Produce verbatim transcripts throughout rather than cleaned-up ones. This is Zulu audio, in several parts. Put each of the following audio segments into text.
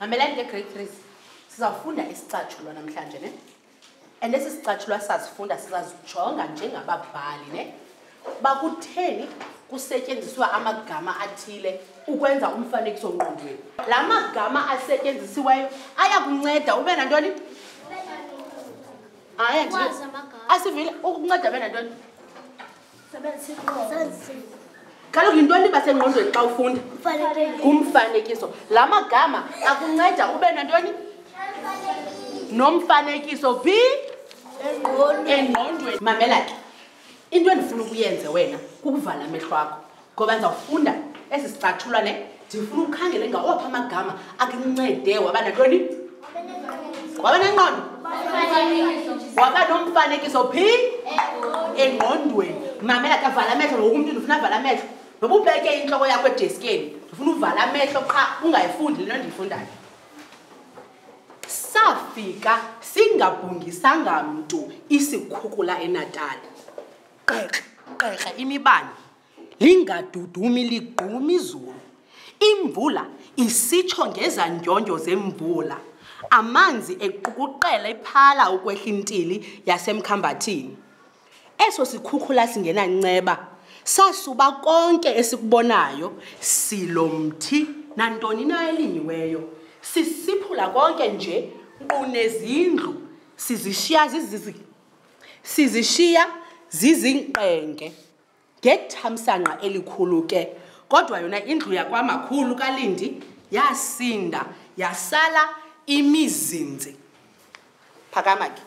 Mamelani ke grade three. Sizafunda isicatshulwa namhlanje ne. And esi sicatshulwa sasifunda sizazijonga njengababhali ne. Bakutheni kusetyenziswa amagama athile ukwenza umfanekiso ngqondweni. La magama asetyenzisiweyo ayakunceda ube nantoni? Aya nje. Asivile ukunceda ube nantoni? Kaloku yintoni basengqondweni xa ufunda? Kumfanekiso. La magama akunceda ube nantoni? Nomfanekiso phi? Engqondweni. Mamela ke. Into endifuna ukuyenze wena kukuvala amehlo akho ngoba ndizawufunda esi sicatshulwa ne ndifuna ukhangele ngawaphi amagama akuncede waba nantoni? Waba nengqondo? Waba nomfanekiso phi? Engqondweni. Mamela ke vala amehlo ngoku umuntu ndifuna avala amehlo noba ubeke intloko yakho edeskeni ndifuna uvala amehlo qha ungayifundi lento ndiyifundayo. Safika singabhungisanga mntu isikhukula eNatal. Qeqe qeqe imibane lingadudumi ligquma izulu. Imvula isitsho ngezandyontyo zemvula. Amanzi equkuqela iphala ukwehla intili yasemkhambathini. Eso sikhukhula singenanceba sasuba konke esikubonayo silomthi nantoni na elinyiweyo. Sisiphula konke nje kunezindlu sizishiya zizizi sizishiya zizinqenge ngethamsanqa elikhulu ke kodwa yona indlu yakwamakhulu kaLindi yasinda yasala imizinzi. Phakama ke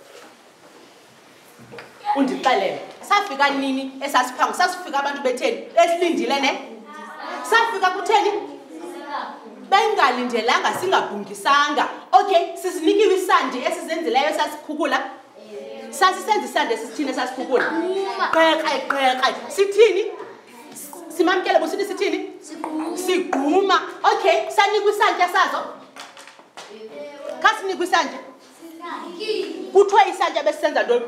undixelele safika nini esasiphango sasifika abantu betheni esilindile ne safika kutheni bengalindelanga singabhungisanga. Okay, sisinikiwe isandi esizenzileyo sasikhukula. Sasisenza isandi esithini sasikhukula. Qeqe qeqe sithini? Simamkele bosithi sithini? Sigquma. Okay, sanikwe isantya sazo. Kasinikwe isantya. Kuthiwe isantya besisenza ntoni?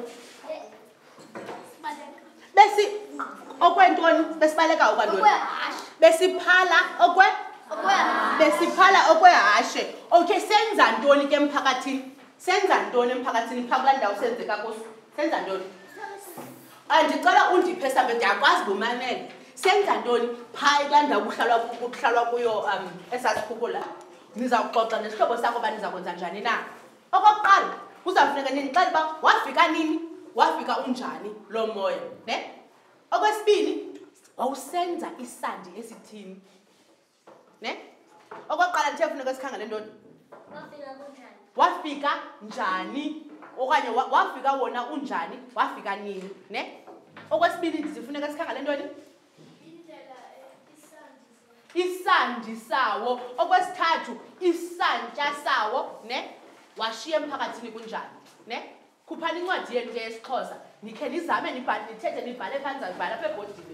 Besi okwentoni besibaleka okwantoni? Besiphala okwe besiphala okwehashe. Okay, senza ntoni ke emphakathini? Senza ntoni emphakathini pha kula ndawo senzeka kuso? Senza ntoni? Andicela undiphe sambe ndiyakwazi ngumamele. Senza ntoni pha kula ndawo kuhlalwa kuhlalwa kuyo um esasikhukula? Niza kuxoxa nesihlobo sakho ba niza kwenza njani na? Okokuqala kuzawufuneka nixele uba wafika nini? Wafika unjani lo moya, ne? Okwesibini wawusenza isandi esithini? Ne? Okokuqala nithe funeka sikhangele ntoni? Wafika njani? Okanye wafika wona unjani? Wafika nini? Ne? Okwesibini ndizifuneka sikhangele ntoni? Isandi sawo. Okwesithathu isantya sawo, ne? Washiya emphakathini kunjani, ne? Kuphani incwadi yenu ke yesiXhosa nikhe nizame nibhale nithethe nibhale phansi nibhale apha ebhodini.